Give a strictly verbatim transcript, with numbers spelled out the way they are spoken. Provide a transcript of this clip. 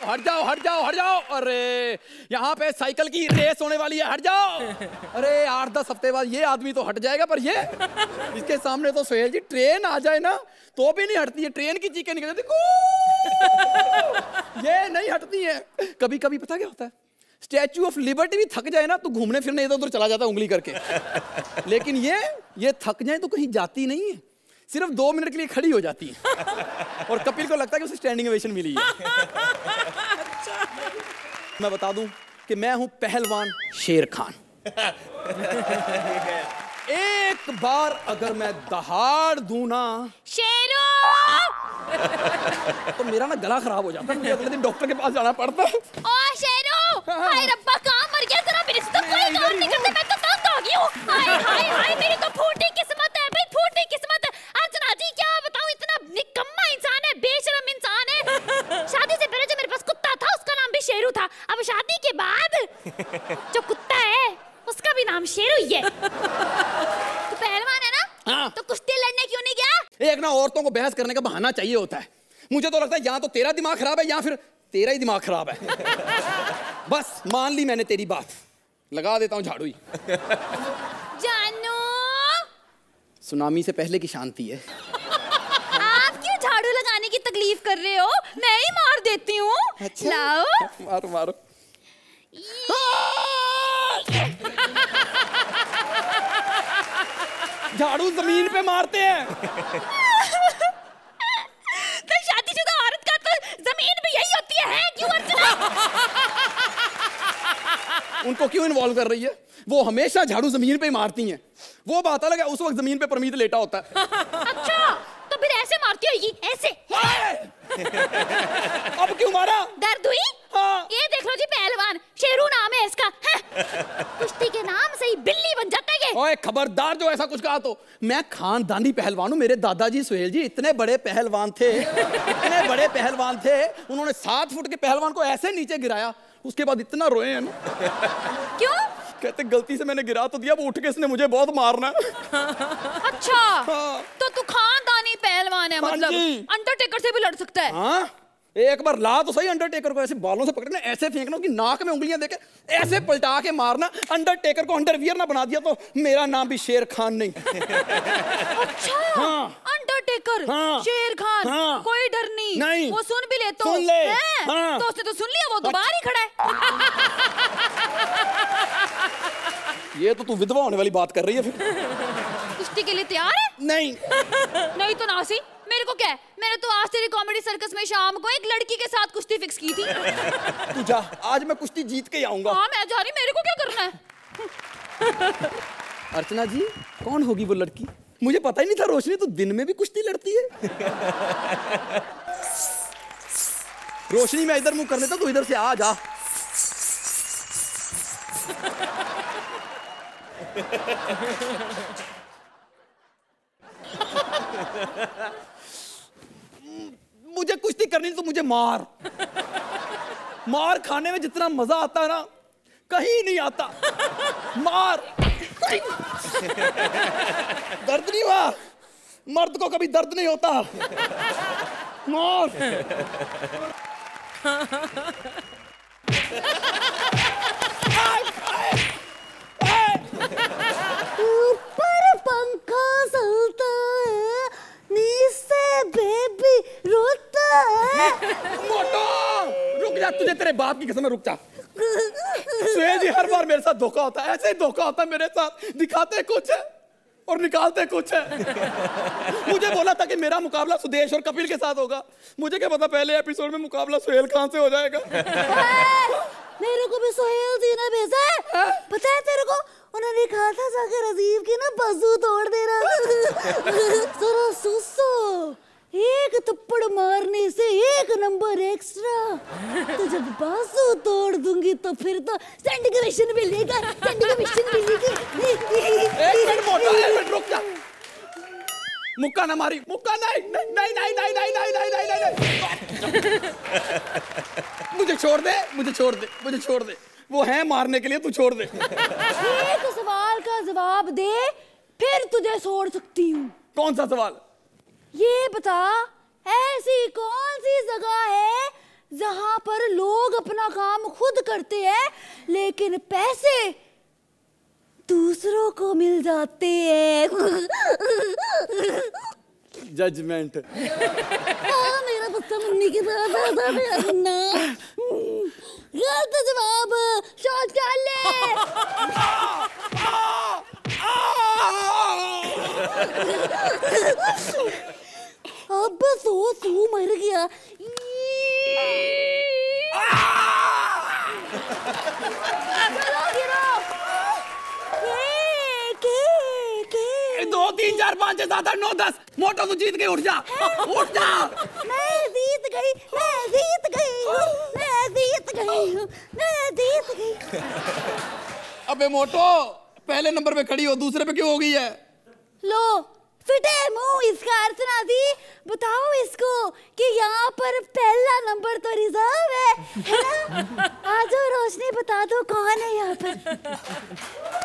हट जाओ हट जाओ हट जाओ। अरे यहाँ पे साइकिल की रेस होने वाली है, हट जाओ। अरे आठ दस हफ्ते बाद ये आदमी तो हट जाएगा, पर ये इसके सामने तो सुहेल जी ट्रेन आ जाए ना तो भी नहीं हटती है। ट्रेन की चीखें निकल जाती, ये नहीं हटती है। कभी कभी पता क्या होता है, स्टैच्यू ऑफ लिबर्टी भी थक जाए ना तो घूमने फिरने इधर उधर चला जाता है उंगली करके। लेकिन ये ये थक जाए तो कहीं जाती नहीं है, सिर्फ दो मिनट के लिए खड़ी हो जाती है। और कपिल को लगता है कि उसे स्टैंडिंग ओवेशन मिली है। मैं बता दूं कि मैं हूं पहलवान शेर खान। एक बार अगर मैं दहाड़ दूं ना शेरू, तो मेरा ना गला खराब हो जाता है, मुझे अगले दिन डॉक्टर के पास जाना पड़ता है। ओ शेरू, हाय रब्बा काम मर गया जरा, मेरे से तो कोई काम नहीं करता, मैं तो तंग आ गई हूं। हाय हाय हाय मेरी तो फूटी किस्मत है भाई, फूटी किस्मत। अर्चना जी क्या बताऊं, इतना निकम्मा इंसान है, बेशरम इंसान है। शादी से पहले जो मेरे पास कुत्ता था उसका नाम भी शेरू था, अब शादी के बाद जो कुत्ता है उसका भी नाम शेरू ही है। तो पहलवान है ना, हाँ। तो कुश्ती लड़ने क्यों नहीं गया? एक ना औरतों को बहस करने का बहाना चाहिए होता है। मुझे तो लगता है या तो तेरा दिमाग खराब है या फिर तेरा ही दिमाग खराब है। बस मान ली मैंने तेरी बात, लगा देता हूँ झाड़ू ही। जानू, सुनामी से पहले की शांति है। आप क्यों झाड़ू लगाने की तकलीफ कर रहे हो, मैं ही मार देती हूँ। अच्छा? लाओ मारो मारो। झाड़ू जमीन पे मारते हैं। तो शादीशुदा औरत का तो जमीन भी यही होती है, है क्यों अर्चना? उनको क्यों इन्वॉल्व कर रही है? वो हमेशा झाड़ू जमीन पे ही मारती हैं। वो बात अलग है, उस वक्त जमीन पे परमीत लेटा होता है। अच्छा तो फिर ऐसे मारती होगी, ऐसे। अब क्यों मारा? दर्द हुई? हाँ। ये देख लो जी, पहलवान शेरू नाम है इसका। कुश्ती के नाम से ही बिल्ली बन जाता है ये। ओए खबरदार जो ऐसा कुछ कहा तो। मैं खानदानी पहलवान हूँ, मेरे दादाजी सुहेल जी इतने बड़े पहलवान थे, इतने बड़े पहलवान थे, उन्होंने सात फुट के पहलवान को ऐसे नीचे गिराया, उसके बाद इतना रोए हैं ना। क्यों? कहते गलती से मैंने गिरा तो दिया, वो उठ के इसने मुझे बहुत मारना। अच्छा हाँ। तो तू खानदानी पहलवान है, मतलब अंडरटेकर से भी लड़ सकता है। हाँ? एक बार ला तो सही अंडरटेकर को, ऐसे बालों से पकड़ना, ऐसे फेंकना, उसकी नाक में उंगलियां देके ऐसे पलटा के मारना। अंडरटेकर को अंडरवियर ना बना दिया तो मेरा नाम भी शेर खान नहीं। अच्छा हाँ। अंडरटेकर, हाँ। शेर खान, हाँ। कोई डर नहीं, नहीं। वो सुन भी ले तो सुन ले। हाँ। तो उसने तो सुन लिया, वो तो बाहर ही खड़ा है। ये तो तू विधवा होने वाली बात कर रही है फिर। कुश्ती के लिए तैयार है? नहीं। नहीं तो नासी, मेरे को क्या है, मैंने तो आज तेरी कॉमेडी सर्कस में शाम को एक लड़की के साथ कुश्ती फिक्स की थी। तू जा, आज मैं कुश्ती जीत के आऊंगा। हाँ मैं जा रही, मेरे को क्या करना है? अर्चना जी कौन होगी वो लड़की? मुझे पता ही नहीं था रोशनी तो दिन में भी कुश्ती लड़ती है। रोशनी मैं इधर मुंह कर लेता, तू इधर से आ जा। मुझे कुश्ती करनी तो मुझे मार मार खाने में जितना मजा आता है ना कहीं नहीं आता। मार। दर्द नहीं हुआ, मर्द को कभी दर्द नहीं होता। मार। ऊपर पंखा चलता है, नीचे बेबी रोता है। मोटो रुक जा, तुझे तेरे बाप की कसम, रुक जा। सुहेल जी हर बार मेरे साथ धोखा होता है, ऐसे ही धोखा होता है मेरे साथ। दिखाते कुछ है और निकालते कुछ है। मुझे बोला था कि मेरा मुकाबला सुदेश और कपिल के साथ होगा, मुझे क्या पता पहले एपिसोड में मुकाबला सुहेल खान से हो जाएगा। मेरे को भी सुहेल जी ने भेजा है, पता है तेरे को? उन्होंने कहा था जाकर राजीव की ना बाजू तोड़ देना। जरा सुसो, एक थप्पड़ मारने से एक नंबर एक्स्ट्रा, तो जब बाजू तोड़ दूंगी तो फिर तो स्टैंडिंग ओवेशन मिलेगा, स्टैंडिंग ओवेशन मिलेगी। एक मिनट मोटो, एक मिनट रुक जा। मुक्का ना मारी, मुक्का नहीं नहीं नहीं नहीं नहीं नहीं नहीं नहीं नहीं। मुझे छोड़ दे, मुझे छोड़ दे, मुझे छोड़ दे, वो है मारने के लिए, तू छोड़ दे। एक सवाल का जवाब दे फिर तुझे छोड़ सकती हूँ। कौन सा सवाल? ये बता, ऐसी कौन सी जगह है जहां पर लोग अपना काम खुद करते हैं लेकिन पैसे दूसरों को मिल जाते हैं। जजमेंट। हाँ, मेरा बच्चा मम्मी के साथ आता है ना। गलत जवाब। शौचालय। अब सो सो मर गया। चलो गिरो। के के के दो तीन चार पाँच छह सात आठ नौ दस। मोटो तू जीत गई, उठ जा उठ जा। मैं जीत गई, मैं जीत गई हूँ, मैं जीत गई हूँ, मैं जीत गई। अबे मोटो, पहले नंबर पे खड़ी हो, दूसरे पे क्यों हो गई है? लो फिटे मुंह, इसका अर्थ ना दी। बताओ इसको कि यहाँ पर पहला नंबर तो रिजर्व है, है ना? आ जाओ रोशनी, बता दो कौन है यहाँ पर।